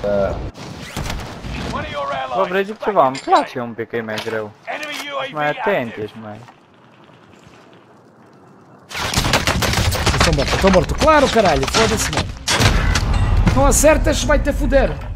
Bă, vrei zic ceva, îmi place un pic că e mai greu. Ești mai atent, ești mai... Tô morto, claro, caralho, foda-se, mano. Não acertas, vai ter fuder.